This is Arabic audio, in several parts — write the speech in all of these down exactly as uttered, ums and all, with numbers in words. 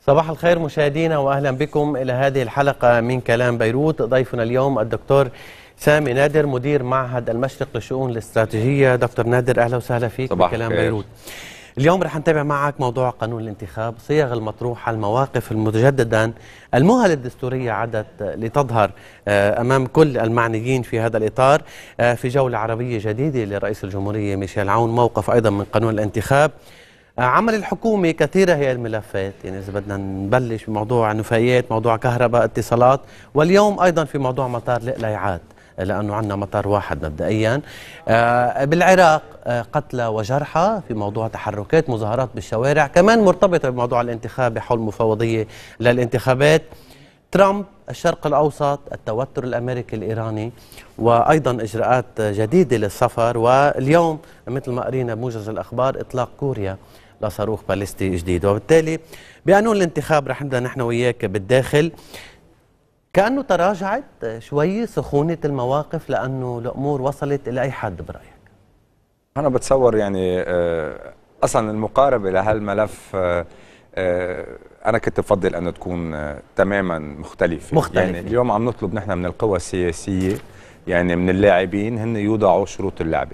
صباح الخير مشاهدينا واهلا بكم الى هذه الحلقه من كلام بيروت. ضيفنا اليوم الدكتور سامي نادر مدير معهد المشرق للشؤون الاستراتيجيه. دكتور نادر اهلا وسهلا فيك بكلام بيروت. اليوم رح نتابع معك موضوع قانون الانتخاب، صيغ المطروحه، المواقف المتجددا، المهل الدستوريه عادت لتظهر امام كل المعنيين في هذا الاطار، في جوله عربيه جديده لرئيس الجمهوريه ميشيل عون، موقف ايضا من قانون الانتخاب، عمل الحكومة. كثيرة هي الملفات، يعني إذا بدنا نبلش بموضوع نفايات، موضوع كهرباء، اتصالات، واليوم أيضا في موضوع مطار القليعات، لأنه عندنا مطار واحد مبدئيا. آه بالعراق آه قتلى وجرحى، في موضوع تحركات مظاهرات بالشوارع، كمان مرتبطة بموضوع الانتخاب بحول مفوضية للانتخابات. ترامب، الشرق الأوسط، التوتر الأمريكي الإيراني، وأيضا إجراءات جديدة للسفر. واليوم مثل ما قرينا بموجز الأخبار إطلاق كوريا لصاروخ باليستي جديد. وبالتالي بقانون الانتخاب رح نبدأ نحن وياك بالداخل. كأنه تراجعت شوي سخونة المواقف لأنه الأمور وصلت إلى أي حد برأيك؟ أنا بتصور يعني أصلا المقاربة لهالملف أنا كنت بفضل أنه تكون تماما مختلفة. مختلفة. يعني اليوم عم نطلب نحن من القوى السياسية، يعني من اللاعبين، هن يوضعوا شروط اللعبة،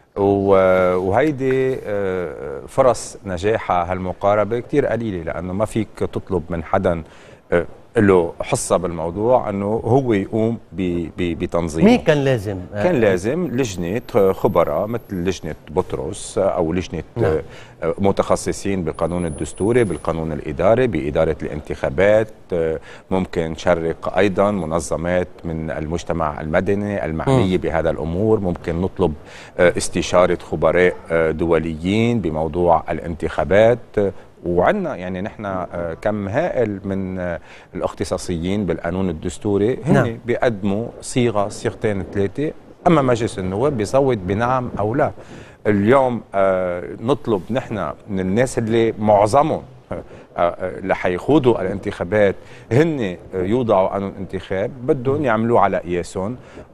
وهيدي فرص نجاحها هالمقاربة كتير قليلة، لأنه ما فيك تطلب من حدا له حصة بالموضوع أنه هو يقوم بتنظيمه. مين كان لازم؟ كان لازم لجنة خبراء مثل لجنة بطرس أو لجنة نعم. متخصصين بالقانون الدستوري، بالقانون الإداري، بإدارة الانتخابات. ممكن نشرق أيضا منظمات من المجتمع المدني المعنية م. بهذا الأمور. ممكن نطلب استشارة خبراء دوليين بموضوع الانتخابات. وعندنا يعني نحن كم هائل من الاختصاصيين بالقانون الدستوري، هن نعم. بيقدموا صيغه صيغتين ثلاثه، اما مجلس النواب بيصوت بنعم او لا. اليوم نطلب نحن من الناس اللي معظمهم اللي حيخوضوا الانتخابات هن يوضعوا قانون انتخاب، بدهم يعملوه على قياسهم،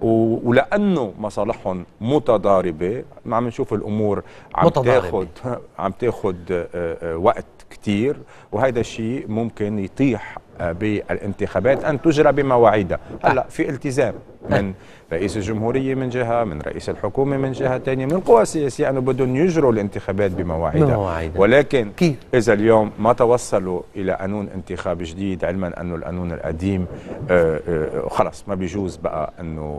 ولانه مصالحهم متضاربه عم نشوف الامور عم تاخذ عم تاخذ وقت كتير، وهذا الشيء ممكن يطيح بالانتخابات ان تجرى بمواعيدها. هلا في التزام من رئيس الجمهوريه من جهه، من رئيس الحكومه من جهه ثانيه، من القوى السياسيه انه بدهم يجروا الانتخابات بمواعيدها. ولكن كيف؟ اذا اليوم ما توصلوا الى قانون انتخاب جديد، علما انه القانون القديم آآ آآ خلص ما بيجوز بقى انه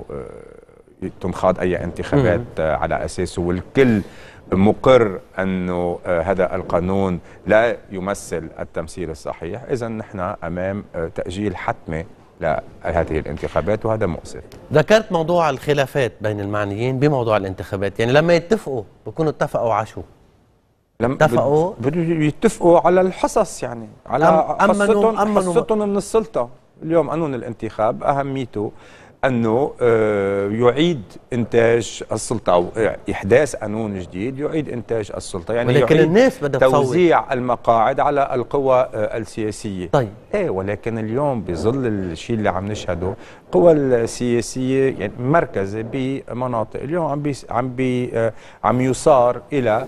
تنخاض اي انتخابات على اساسه، والكل مقر أنه هذا القانون لا يمثل التمثيل الصحيح، إذا نحن أمام تأجيل حتمي لهذه الانتخابات، وهذا مؤسف. ذكرت موضوع الخلافات بين المعنيين بموضوع الانتخابات، يعني لما يتفقوا بيكونوا اتفقوا على شو؟ لما اتفقوا يتفقوا على الحصص، يعني على حصتهم حصتهم من السلطة. اليوم قانون الانتخاب أهميته أنه يعيد إنتاج السلطة، أو إحداث قانون جديد يعيد إنتاج السلطة، يعني ولكن يعيد الناس بدها توزيع المقاعد على القوى السياسية. طيب إيه، ولكن اليوم بظل الشيء اللي عم نشهده، القوى السياسية يعني مركزة بمناطق، اليوم عم بي عم بي عم يصار إلى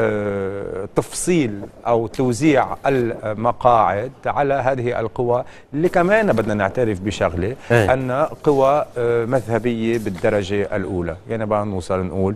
تفصيل أو توزيع المقاعد على هذه القوى، اللي كمان بدنا نعترف بشغلة أيه؟ أن قوى مذهبية بالدرجة الأولى. يعني بقى نوصل نقول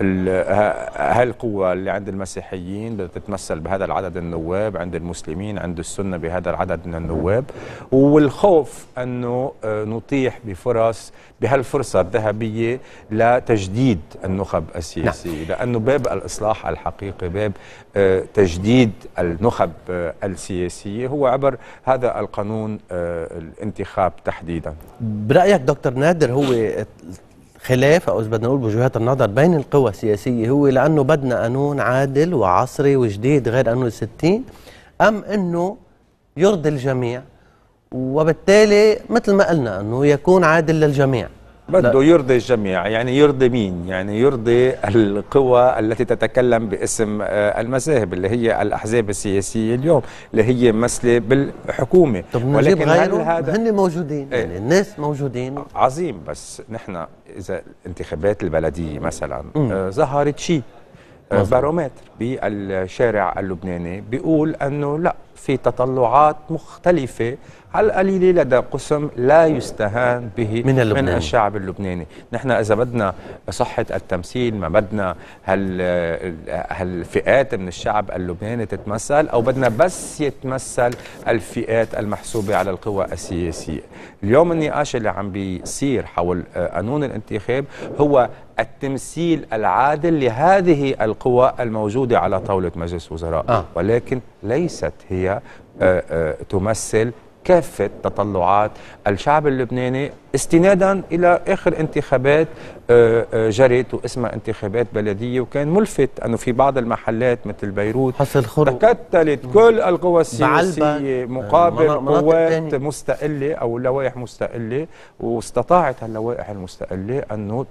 هالقوة اللي عند المسيحيين بتتمثل بهذا العدد النواب، عند المسلمين عند السنة بهذا العدد من النواب، والخوف أنه نطيح بفرص بهالفرصة الذهبية لتجديد النخب السياسية. نعم. لأنه باب الإصلاح الحقيقي، باب تجديد النخب السياسية، هو عبر هذا القانون الانتخاب تحديدا. برأيك دكتور نادر هو خلاف، او اذا بدنا نقول بوجهات النظر بين القوى السياسيه، هو لانه بدنا قانون عادل وعصري وجديد غير قانون الستين، ام انه يرضي الجميع وبالتالي مثل ما قلنا انه يكون عادل للجميع؟ بده يرضي الجميع. يعني يرضي مين؟ يعني يرضي القوى التي تتكلم باسم المذاهب، اللي هي الأحزاب السياسية اليوم، اللي هي ممثلة بالحكومة. طب ولكن هذا هن موجودين، ايه؟ يعني الناس موجودين. عظيم، بس نحن إذا الانتخابات البلدية مثلا آه ظهرت شيء آه بارومتر بالشارع اللبناني بيقول أنه لا، في تطلعات مختلفة على القليلة لدى قسم لا يستهان به من, من الشعب اللبناني. نحن إذا بدنا صحة التمثيل، ما بدنا هال هالفئات من الشعب اللبناني تتمثل، أو بدنا بس يتمثل الفئات المحسوبة على القوى السياسية. اليوم النقاش اللي عم بيصير حول قانون الانتخاب هو التمثيل العادل لهذه القوى الموجودة على طاولة مجلس وزراء، آه. ولكن ليست هي آه آه تمثل كافة تطلعات الشعب اللبناني، استنادا إلى آخر انتخابات جرت واسمها انتخابات بلدية، وكان ملفت أنه في بعض المحلات مثل بيروت تكتلت كل القوى السياسية مقابل قوات مستقلة أو لوائح مستقلة، واستطاعت اللوائح المستقلة أنه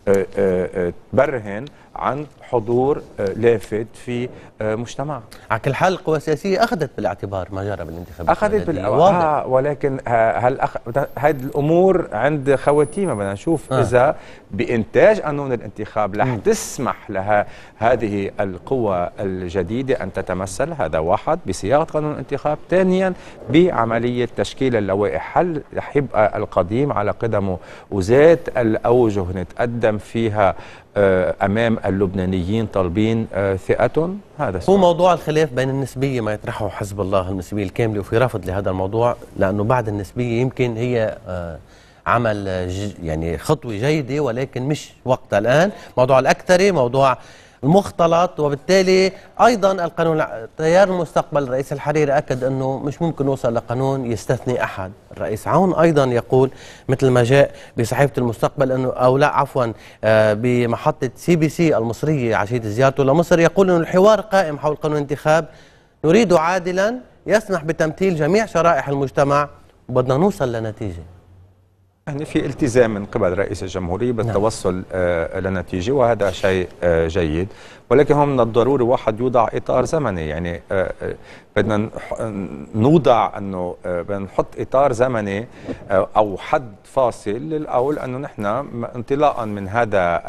تبرهن عن حضور لافت في مجتمع. على كل حال القوى السياسية أخذت بالاعتبار ما جرى بالانتخابات، أخذت بالاعتبار، ولكن هل أخ... هذه الأمور عند خواتيمها. بدنا نشوف آه. إذا بإنتاج قانون الانتخاب رح تسمح لها هذه القوى الجديدة أن تتمثل، هذا واحد بصياغة قانون الانتخاب. ثانيا بعملية تشكيل اللوائح، هل رح يبقى القديم على قدمه وذات الأوجه نتقدم فيها أمام اللبنانيين طالبين ثقتهم؟ هذا هو موضوع الخلاف بين النسبية ما يطرحه حزب الله، النسبية الكاملة، وفي رفض لهذا الموضوع، لأنه بعد النسبية يمكن هي عمل يعني خطوة جيدة، ولكن مش وقتها الآن. موضوع الأكثرية، موضوع المختلط، وبالتالي أيضا القانون تيار المستقبل الرئيس الحريري أكد أنه مش ممكن نوصل لقانون يستثني أحد. الرئيس عون أيضا يقول مثل ما جاء بصحيفة المستقبل أنه أو لا عفوا بمحطة سي بي سي المصرية عشية زيارته لمصر، يقول أنه الحوار قائم حول قانون الانتخاب نريد عادلا يسمح بتمثيل جميع شرائح المجتمع، وبدنا نوصل لنتيجة. يعني في التزام من قبل رئيس الجمهورية بالتوصل آه لنتيجة، وهذا شيء آه جيد، ولكن هو من الضروري واحد يوضع إطار زمني. يعني آه بدنا نوضع أنه آه بدنا نحط إطار زمني آه أو حد فاصل للقول أنه نحن انطلاقا من هذا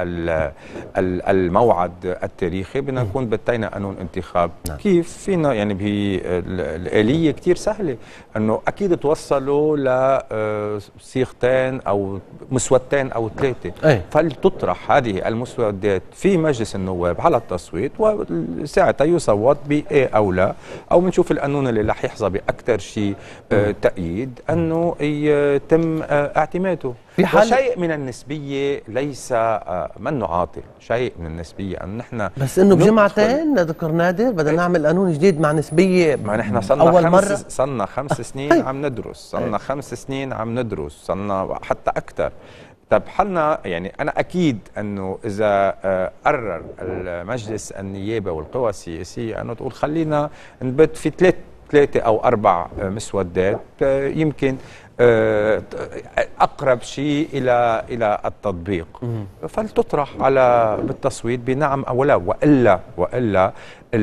الموعد التاريخي بدنا نكون بتينا قانون انتخاب. نعم. كيف فينا يعني بالآلية كتير سهلة أنه أكيد توصلوا لصيغتين أو مسودتين أو ثلاثة، فلتطرح هذه المسودات في مجلس النواب على التصويت، وساعتها يصوت بإيه أو لا، أو بنشوف القانون اللي رح يحظى بأكثر شيء آه تأييد أنه يتم آه اعتماده. في حال وشيء من النسبية ليس آه منه عاطل، شيء من النسبية أن نحن بس إنه بجمعتين دكتور نادر بدنا نعمل قانون جديد مع نسبية. ما نحن صلنا أول خمس مرة صلنا خمس سنين عم ندرس، صلنا خمس سنين عم ندرس، صلنا حتى أكثر. طب حلنا يعني أنا أكيد أنه إذا قرر المجلس النيابة والقوى السياسية أنه تقول خلينا نبت في ثلاث ثلاثة أو أربع مسودات يمكن أقرب شيء إلى إلى التطبيق، فلتطرح على بالتصويت بنعم أو لا، وإلا وإلا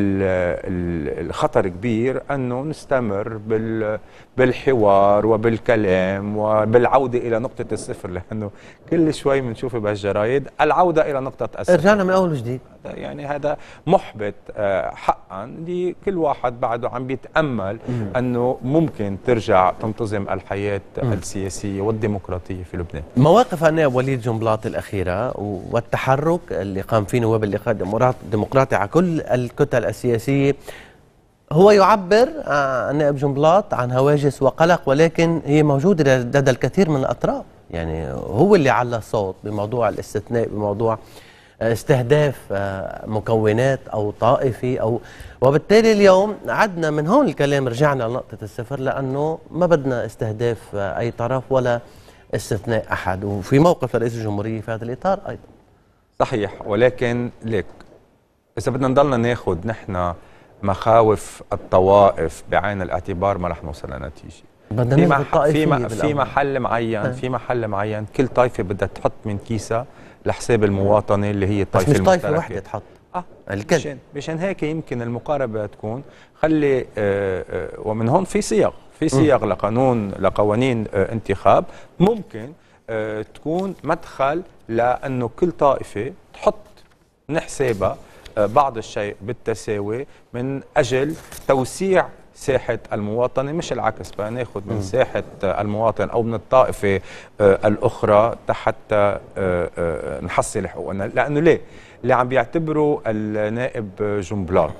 الخطر كبير أنه نستمر بالحوار وبالكلام وبالعودة إلى نقطة الصفر، لأنه كل شوي بنشوف بهالجرايد العودة إلى نقطة الصفر، رجعنا من أول وجديد. يعني هذا محبط حقا لكل واحد بعده عم بيتأمل أنه ممكن ترجع تنتظم الحياة السياسية والديمقراطية في لبنان. مواقف النائب وليد جنبلاط الأخيرة والتحرك اللي قام فيه نواب اللقاء الديمقراطي على كل الكتل السياسية، هو يعبر النائب جنبلاط عن هواجس وقلق، ولكن هي موجودة لدى الكثير من الأطراف. يعني هو اللي على الصوت بموضوع الاستثناء، بموضوع استهداف مكونات أو طائفي أو وبالتالي اليوم عدنا من هون الكلام رجعنا لنقطة الصفر، لأنه ما بدنا استهداف أي طرف ولا استثناء أحد، وفي موقف رئيس الجمهورية في هذا الإطار أيضا. صحيح، ولكن ليك إذا بدنا نضلنا ناخذ نحن مخاوف الطوائف بعين الاعتبار ما رح نوصل لنتيجة. في, مح في, في محل معين في محل معين كل طائفة بدها تحط من كيسها لحساب المواطنة اللي هي الطائفة المشتركة. مش طائفة واحدة تحط اه مشان مشان هيك يمكن المقاربة تكون خلي آه آه ومن هون في صيغ في صيغ لقانون لقوانين آه انتخاب ممكن آه تكون مدخل لأنه كل طائفة تحط من حسابها آه بعض الشيء بالتساوي من أجل توسيع ساحة المواطنة مش العكس، فناخد من ساحة المواطن أو من الطائفة الأخرى حتى نحصل حقوقنا. لأنه ليه؟ اللي عم بيعتبروا النائب جنبلاط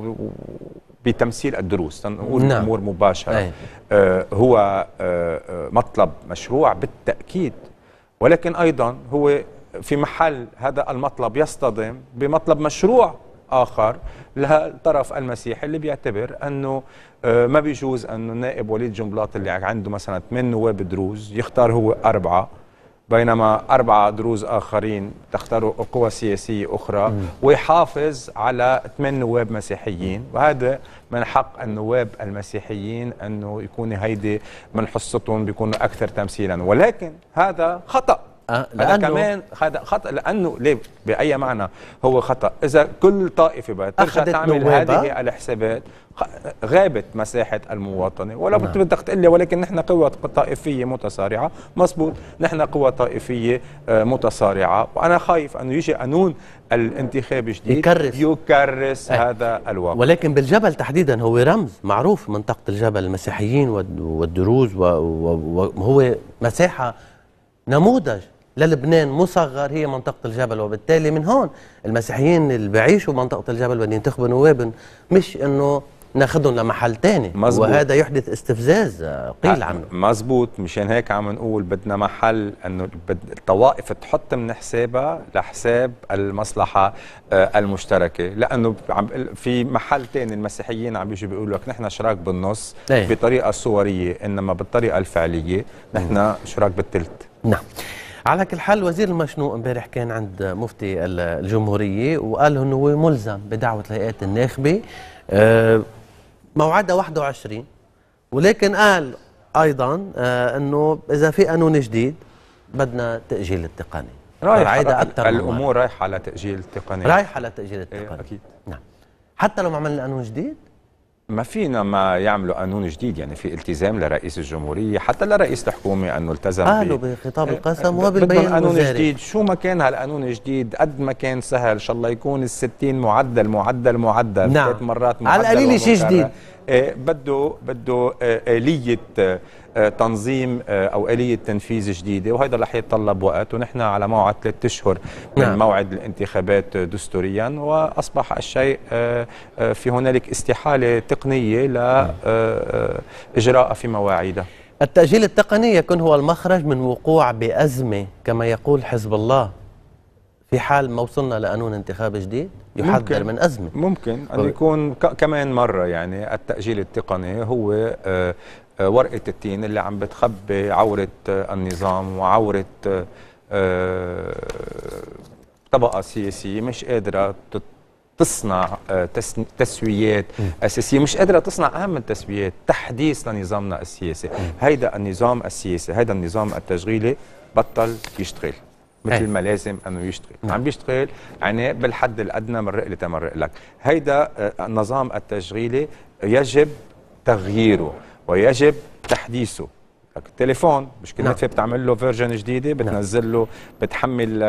بتمثيل الدروس، نقول نعم. أمور مباشرة، آه هو آه مطلب مشروع بالتأكيد، ولكن أيضا هو في محل هذا المطلب يصطدم بمطلب مشروع آخر للطرف المسيحي اللي بيعتبر أنه آه ما بيجوز أنه النائب وليد جنبلاط اللي عنده مثلا ثمان نواب دروز يختار هو أربعة، بينما أربعة دروز آخرين تختاروا قوى سياسية أخرى، مم. ويحافظ على ثمان نواب مسيحيين. وهذا من حق النواب المسيحيين أنه يكون هيدي من حصتهم بيكونوا أكثر تمثيلا، ولكن هذا خطأ. أه هذا كمان هذا خطأ. لأنه ليه؟ بأي معنى هو خطأ؟ إذا كل طائفة بقى ترجع تعمل هذه الحسابات غابت مساحة المواطنة. ولا بدك تقول لي ولكن نحن قوة طائفية متصارعة. مزبوط، نحن قوة طائفية متصارعة، وأنا خايف أنه يجي قانون الانتخاب جديد يكرس, يكرس أه. هذا الواقع. ولكن بالجبل تحديدا هو رمز معروف، منطقة الجبل المسيحيين والدروز، وهو مساحة نموذج للبنان مصغر، هي منطقة الجبل، وبالتالي من هون المسيحيين اللي بيعيشوا منطقة الجبل بدهم ينتخبوا نواب، مش انه ناخذهم لمحل ثاني، وهذا يحدث استفزاز قيل عنه. مزبوط، مشان هيك عم نقول بدنا محل انه الطوائف تحط من حسابها لحساب المصلحة المشتركة، لانه في محل ثاني المسيحيين عم بيجوا بيقولوا لك نحن شراك بالنص ايه؟ بطريقة صورية، انما بالطريقة الفعلية نحن شراك بالثلث. نعم. على كل حال وزير المشنوق امبارح كان عند مفتي الجمهورية وقال انه هو ملزم بدعوة الهيئات الناخبة، أه موعدها واحد وعشرين، ولكن قال ايضا أه انه اذا في قانون جديد بدنا تأجيل التقنية. رايح الامور رايحة على تأجيل التقنية، رايحة على تأجيل التقنية. ايه اكيد. نعم. حتى لو ما عملنا قانون جديد ما فينا ما يعملوا قانون جديد، يعني في التزام لرئيس الجمهورية حتى لرئيس الحكومة انه التزم قالوا بخطاب القسم وبالبيان قانون جديد. شو ما كان هالقانون الجديد قد ما كان سهل ان شاء الله يكون الستين معدل معدل معدل نعم. ثلاث مرات معدل على القليل شيء جديد. آه بده بده آه آلية آه تنظيم آه او آلية تنفيذ جديدة، وهذا رح يتطلب وقت، ونحن على موعد ثلاث اشهر من نعم. موعد الانتخابات دستوريا، واصبح الشيء آه آه في هنالك استحالة تقنية لإجراء في مواعيدها. التأجيل التقني يكون هو المخرج من وقوع بأزمة كما يقول حزب الله، في حال ما وصلنا لقانون انتخاب جديد يحذر من أزمة. ممكن أن يكون كمان مرة، يعني التأجيل التقني هو آه آه ورقة التين اللي عم بتخبي عورة آه النظام وعورة آه طبقة سياسية مش قادرة تصنع تسويات أساسية، مش قادرة تصنع أهم التسويات، تحديث لنظامنا السياسي. هيدا النظام السياسي، هيدا النظام التشغيلي بطل يشتغل مثل ما لازم أنه يشتغل. عم بيشتغل يعني بالحد الأدنى من رئلة تمرق لك. هيدا النظام التشغيلي يجب تغييره ويجب تحديثه. التليفون مش كل دفعة بتعمل له فيرجن جديدة، بتنزل له بتحمل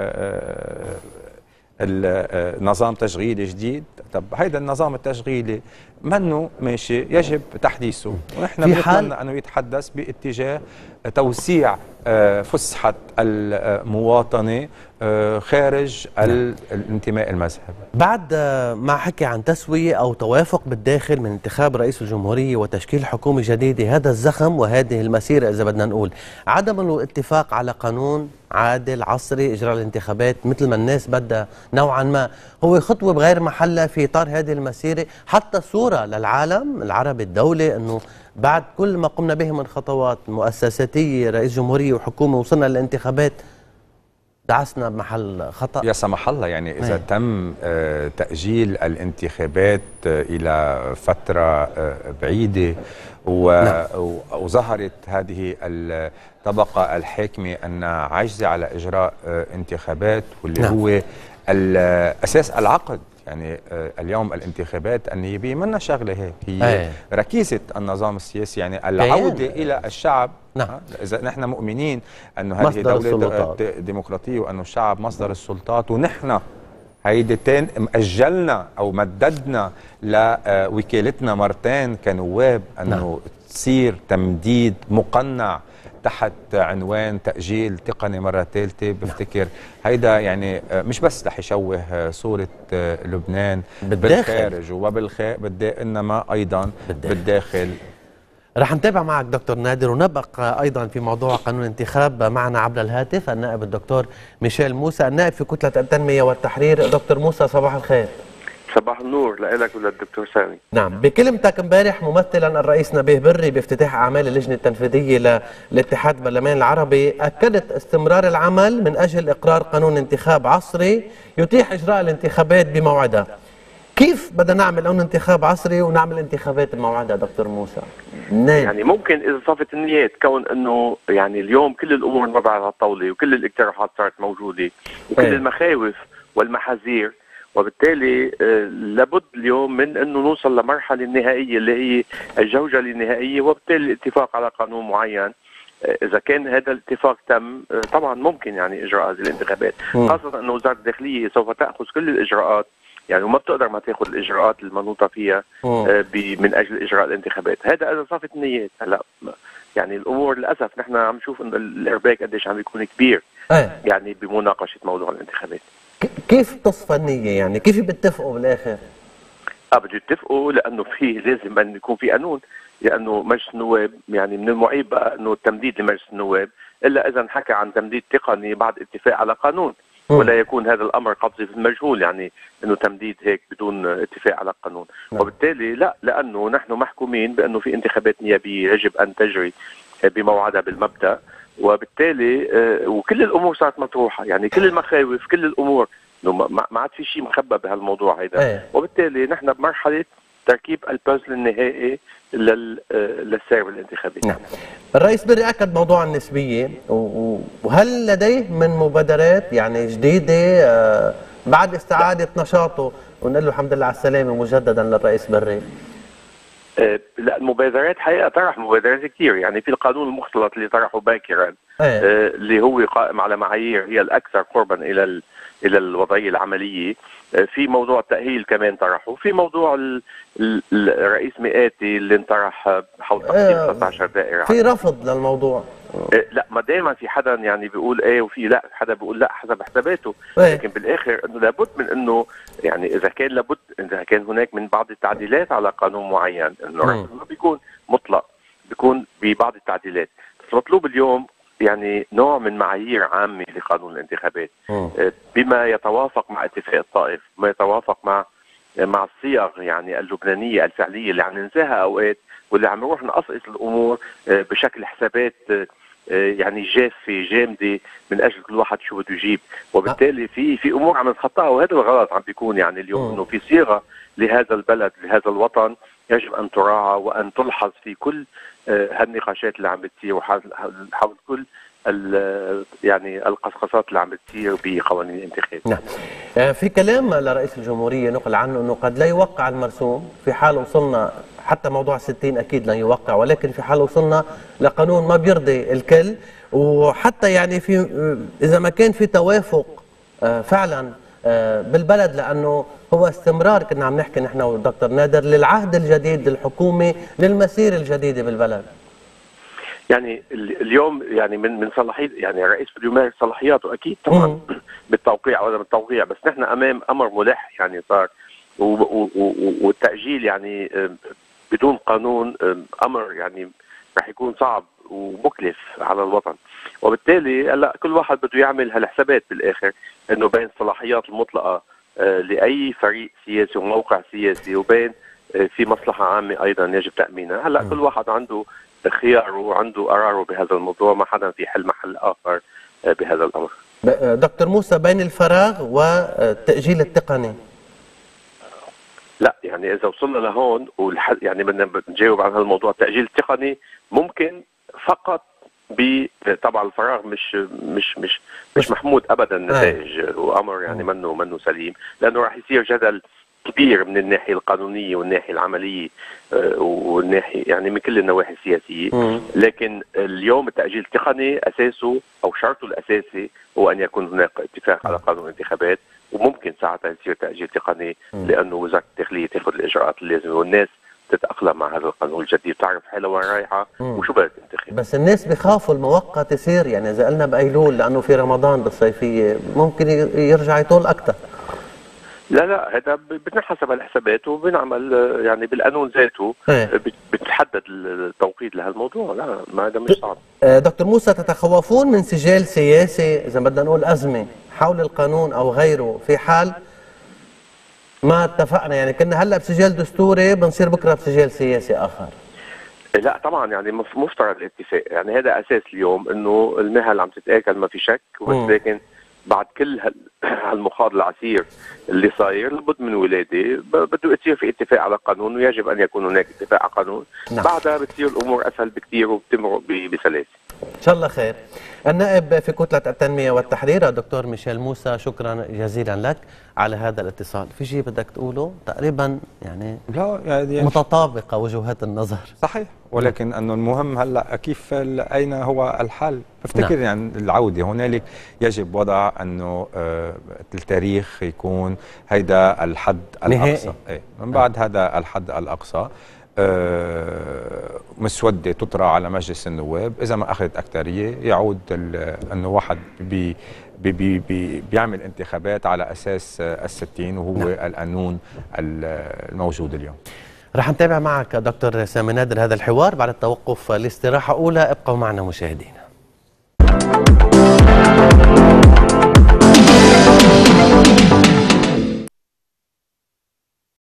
النظام تشغيلي جديد. طب هيدا النظام التشغيلي منه ماشي، يجب تحديثه، ونحن بنتمنى انه يتحدث باتجاه توسيع فسحة المواطنة خارج الانتماء المذهبي. بعد ما حكي عن تسوية أو توافق بالداخل من انتخاب رئيس الجمهورية وتشكيل حكومة جديدة، هذا الزخم وهذه المسيرة إذا بدنا نقول عدم الاتفاق على قانون عادل عصري إجراء الانتخابات مثل ما الناس بدها نوعا ما هو خطوة بغير محلها في إطار هذه المسيرة، حتى صورة للعالم العربي الدولي أنه بعد كل ما قمنا به من خطوات مؤسساتية رئيس جمهورية وحكومة وصلنا للانتخابات دعسنا بمحل خطأ. يا سمح الله، يعني إذا هي. تم تأجيل الانتخابات إلى فترة بعيدة وظهرت هذه الطبقة الحاكمة أن عاجزة على إجراء انتخابات، واللي نعم. هو الأساس العقد. يعني اليوم الانتخابات النيابية منا شغلة هيك، هي أيه. ركيزة النظام السياسي، يعني العودة إلى الشعب. نعم. إذا نحن مؤمنين أنه هذه دولة ديمقراطية وأنه الشعب مصدر السلطات، ونحن هيدي تاني أجلنا أو مددنا لوكالتنا مرتين كنواب أنه نعم. تصير تمديد مقنع تحت عنوان تأجيل تقني مرة ثالثة. بفتكر هيدا يعني مش بس رح يشوه صورة لبنان بالخارج وبالخارج إنما أيضا بالداخل, بالداخل. رح نتابع معك دكتور نادر، ونبقى أيضا في موضوع قانون الانتخاب. معنا عبر الهاتف النائب الدكتور ميشيل موسى، النائب في كتلة التنمية والتحرير. دكتور موسى صباح الخير. صباح النور لك وللدكتور سامي. نعم، بكلمتك امبارح ممثلا الرئيس نبيه بري بافتتاح اعمال اللجنه التنفيذيه للاتحاد البرلماني العربي، اكدت استمرار العمل من اجل اقرار قانون انتخاب عصري يتيح اجراء الانتخابات بموعدها. كيف بدنا نعمل قانون انتخاب عصري ونعمل انتخابات بموعدها دكتور موسى؟ نعم. يعني ممكن اذا صفت النيات، كون انه يعني اليوم كل الامور وضعت على الطاوله وكل الاقتراحات صارت موجوده وكل ايه. المخاوف والمحاذير، وبالتالي لابد اليوم من انه نوصل لمرحله النهائيه اللي هي الجوجه النهائيه، وبالتالي الاتفاق على قانون معين. اذا كان هذا الاتفاق تم طبعا ممكن يعني اجراء هذه الانتخابات، خاصه انه وزاره الداخليه سوف تاخذ كل الاجراءات، يعني وما بتقدر ما تاخذ الاجراءات المنوطه فيها من اجل اجراء الانتخابات. هذا اذا صافت النيات. هلا يعني الامور للاسف نحن عم نشوف انه الارباك قديش عم بيكون كبير يعني بمناقشه موضوع الانتخابات. كيف تصفى النية؟ يعني كيف بتتفقوا بالاخر؟ اه بده يتفقوا لانه في لازم ان يكون في قانون، لانه مجلس النواب يعني من المعيب بقى انه التمديد لمجلس النواب الا اذا انحكى عن تمديد تقني بعد اتفاق على قانون، ولا يكون هذا الامر قبضه في المجهول، يعني انه تمديد هيك بدون اتفاق على قانون. وبالتالي لا، لانه نحن محكومين بانه في انتخابات نيابيه يجب ان تجري بموعدها بالمبدا، وبالتالي وكل الامور صارت مطروحه، يعني كل المخاوف كل الامور ما عاد في شيء مخبى بهالموضوع هيدا. أيه. وبالتالي نحن بمرحله تركيب البازل النهائي للسير الانتخابي. نعم. الرئيس بري اكد موضوع النسبيه، وهل لديه من مبادرات يعني جديده بعد استعاده لا. نشاطه؟ ونقول له الحمد لله على السلامه مجددا للرئيس بري. أه لا، المبادرات حقيقه طرح مبادرات كثير، يعني في القانون المختلط اللي طرحه باكرا. أيه. أه اللي هو قائم على معايير هي الاكثر قربا الى ال الى الوضعيه العمليه. في موضوع التاهيل كمان طرحه، في موضوع الرئيس مئاتي اللي انطرح حول تقسيم ستة عشر دائره. في رفض للموضوع. لا، ما دائما في حدا يعني بيقول ايه وفي لا، حدا بيقول لا حسب حساباته. لكن بالاخر انه لابد من انه يعني اذا كان لابد اذا كان هناك من بعض التعديلات على قانون معين، انه ما بيكون مطلق، بيكون ببعض التعديلات. بس مطلوب اليوم يعني نوع من معايير عامة لقانون الانتخابات بما يتوافق مع اتفاق الطائف، ما يتوافق مع مع الصيغ يعني اللبنانية الفعلية اللي عم ننساها أوقات، واللي عم نروح نقصقص الأمور بشكل حسابات يعني جافة جامدة من أجل كل واحد شو بده يجيب. وبالتالي في في أمور عم نتخطاها، وهذا الغلط عم بيكون يعني اليوم إنه في صيغة لهذا البلد لهذا الوطن يجب أن تراعى وأن تلحظ في كل هالنقاشات اللي عم بتصير وحول كل يعني القصقصات اللي عم بتصير بقوانين الانتخاب. نعم. في كلام لرئيس الجمهورية نقل عنه انه قد لا يوقع المرسوم في حال وصلنا حتى موضوع ستين اكيد لن يوقع، ولكن في حال وصلنا لقانون ما بيرضي الكل، وحتى يعني في اذا ما كان في توافق فعلا بالبلد، لانه هو استمرار كنا عم نحكي نحن والدكتور نادر للعهد الجديد للحكومه للمسير الجديده بالبلد. يعني اليوم يعني من من صلاحيات يعني الرئيس بده يمارس صلاحياته اكيد طبعا بالتوقيع ولا بالتوقيع، بس نحن امام امر ملح يعني صار، والتاجيل يعني بدون قانون امر يعني رح يكون صعب ومكلف على الوطن. وبالتالي هلا كل واحد بده يعمل هالحسابات بالاخر، انه بين الصلاحيات المطلقه لاي فريق سياسي وموقع سياسي وبين في مصلحه عامه ايضا يجب تامينها. هلا كل واحد عنده خياره وعنده قراره بهذا الموضوع، ما حدا في حل محل اخر بهذا الامر. دكتور موسى، بين الفراغ والتاجيل التقني، لا يعني اذا وصلنا لهون والحل يعني بدنا نجاوب عن هذا الموضوع. التاجيل التقني ممكن فقط ب طبعا الفراغ مش مش مش مش محمود ابدا النتائج، وامر يعني منه منه سليم، لانه راح يصير جدل كبير من الناحيه القانونيه والناحيه العمليه والناحيه يعني من كل النواحي السياسيه. لكن اليوم التاجيل التقني اساسه او شرطه الاساسي هو ان يكون هناك اتفاق على قانون الانتخابات، وممكن ساعتها يصير تاجيل تقني لانه وزاره الداخليه تاخذ الاجراءات اللازمه والناس تتاقلم مع هذا القانون الجديد، تعرف حالها وين رايحه وشو بدها تنتخب. بس الناس بخافوا المؤقت يصير، يعني اذا قلنا بايلول لانه في رمضان بالصيفيه ممكن يرجع يطول اكثر. لا لا هذا بنحسب الحسابات وبنعمل يعني بالقانون ذاته بتحدد التوقيت لهالموضوع. لا ما هذا مش صعب. دكتور موسى، تتخوفون من سجال سياسي اذا بدنا نقول ازمه حول القانون او غيره في حال ما اتفقنا؟ يعني كنا هلا بسجال دستوري بنصير بكره بسجال سياسي اخر. لا طبعا يعني مفترض الاتفاق، يعني هذا اساس اليوم انه المهل عم تتاكل ما في شك، بس لكن بعد كل هالمخاض العسير اللي صاير لابد من ولاده بده يصير في اتفاق على قانون، ويجب ان يكون هناك اتفاق على قانون. نعم. بعدها بتصير الامور اسهل بكثير وبتمرق بسلاسه. ان شاء الله خير. النائب في كتله التنميه والتحرير الدكتور ميشيل موسى، شكرا جزيلا لك على هذا الاتصال. في شيء بدك تقوله؟ تقريبا يعني لا يعني متطابقه وجهات النظر. صحيح، ولكن نعم. انه المهم هلا كيف اين هو الحل؟ بفتكر نعم. يعني العوده هنالك يجب وضع انه آه التاريخ يكون هيدا الحد الاقصى. ايه من بعد نعم. هذا الحد الاقصى آه مسودة تطرح على مجلس النواب، إذا ما أخذت أكترية يعود أنه واحد بي بي بي بي بيعمل انتخابات على أساس الستين وهو نعم. القانون الموجود اليوم. رح نتابع معك دكتور سامي نادر هذا الحوار بعد التوقف لاستراحة أولى. ابقوا معنا مشاهدينا.